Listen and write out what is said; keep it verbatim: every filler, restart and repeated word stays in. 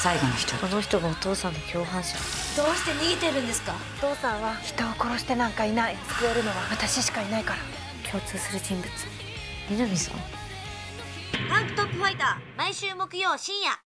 最後の一人。 この人がお父さんの共犯者。 どうして逃げてるんですか？ お父さんは人を殺してなんかいない。救えるのは私しかいないから。共通する人物。 南さん。 タンクトップファイター毎週木曜深夜。